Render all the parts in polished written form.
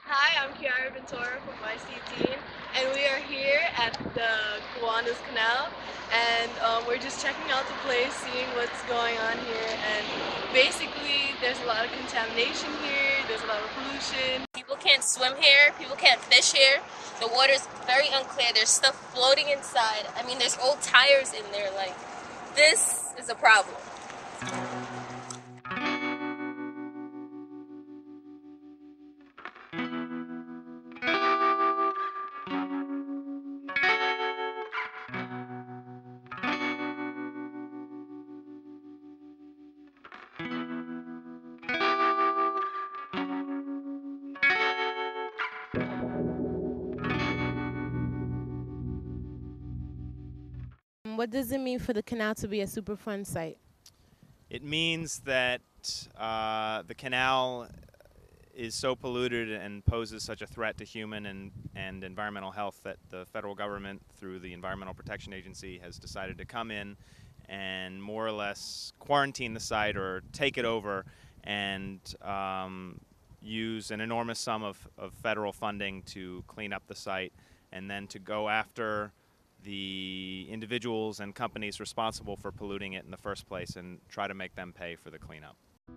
Hi, I'm Kiara Ventura from YC Teen, and we are here at the Gowanus Canal, and we're just checking out the place, seeing what's going on here, and basically there's a lot of contamination here, there's a lot of pollution. People can't swim here, people can't fish here. The water's very unclear, there's stuff floating inside. I mean, there's old tires in there, like, this is a problem. What does it mean for the canal to be a Superfund site? It means that the canal is so polluted and poses such a threat to human and environmental health that the federal government, through the Environmental Protection Agency, has decided to come in and more or less quarantine the site or take it over and use an enormous sum of federal funding to clean up the site and then to go after the individuals and companies responsible for polluting it in the first place and try to make them pay for the cleanup.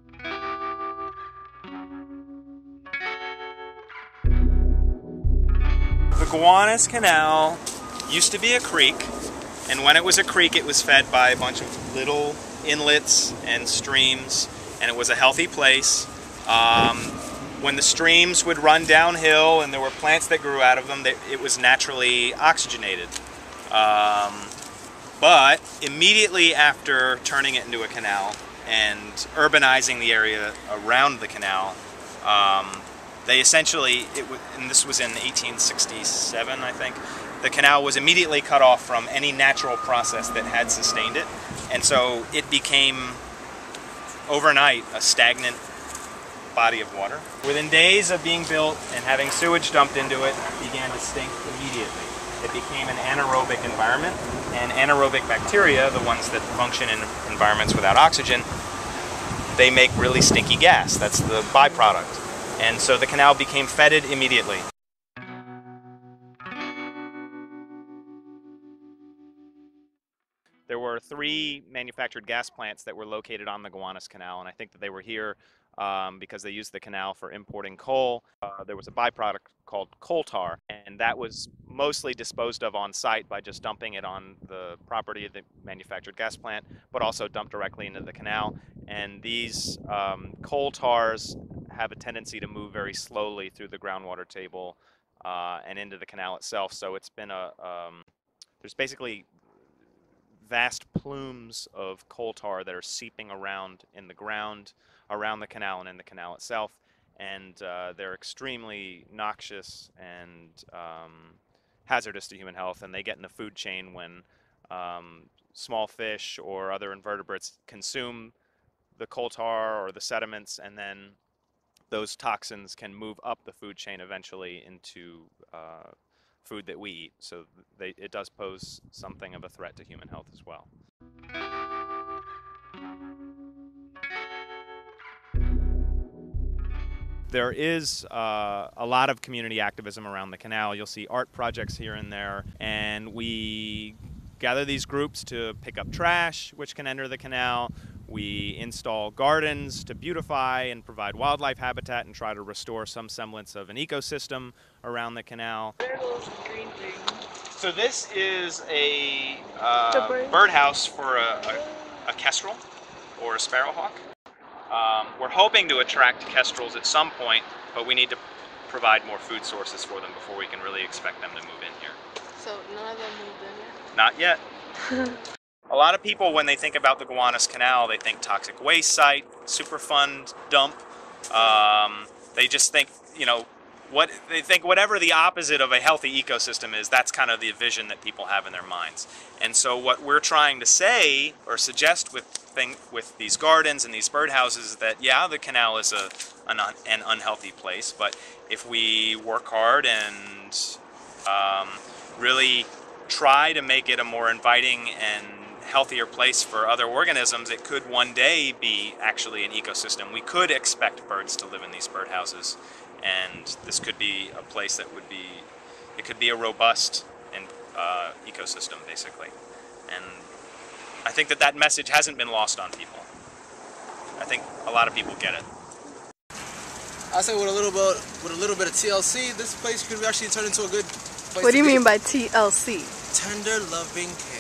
The Gowanus Canal used to be a creek, and when it was a creek it was fed by a bunch of little inlets and streams, and it was a healthy place. When the streams would run downhill and there were plants that grew out of them, it was naturally oxygenated. But immediately after turning it into a canal and urbanizing the area around the canal, they essentially, and this was in 1867, I think, the canal was immediately cut off from any natural process that had sustained it, and so it became overnight a stagnant body of water. Within days of being built and having sewage dumped into it, it began to stink immediately. It became an anaerobic environment, and anaerobic bacteria, the ones that function in environments without oxygen, they make really stinky gas. That's the byproduct. And so the canal became fetid immediately. There were 3 manufactured gas plants that were located on the Gowanus Canal, and I think that they were here because they used the canal for importing coal. There was a byproduct called coal tar, and that was mostly disposed of on site by just dumping it on the property of the manufactured gas plant, but also dumped directly into the canal. And these coal tars have a tendency to move very slowly through the groundwater table and into the canal itself. So it's been there's basically vast plumes of coal tar that are seeping around in the ground, around the canal and in the canal itself, and they're extremely noxious and hazardous to human health, and they get in the food chain when small fish or other invertebrates consume the coal tar or the sediments, and then those toxins can move up the food chain eventually into food that we eat. So it does pose something of a threat to human health as well. There is a lot of community activism around the canal. You'll see art projects here and there, and we gather these groups to pick up trash, which can enter the canal. We install gardens to beautify and provide wildlife habitat and try to restore some semblance of an ecosystem around the canal. What are those green things? So this is a birdhouse for a kestrel or a sparrowhawk. We're hoping to attract kestrels at some point, but we need to provide more food sources for them before we can really expect them to move in here. So none of them moved in yet? Not yet. A lot of people, when they think about the Gowanus Canal, they think toxic waste site, Superfund dump. They just think, they think whatever the opposite of a healthy ecosystem is, that's kind of the vision that people have in their minds. And so what we're trying to say or suggest with these gardens and these birdhouses is that, yeah, the canal is an unhealthy place, but if we work hard and really try to make it a more inviting and healthier place for other organisms, it could one day be actually an ecosystem. We could expect birds to live in these birdhouses, and this could be a place that would be, it could be a robust and ecosystem, basically. And I think that that message hasn't been lost on people. I think a lot of people get it. I say with a little bit of TLC, this place could actually turn into a good place. What do you to be. mean by TLC? Tender loving care.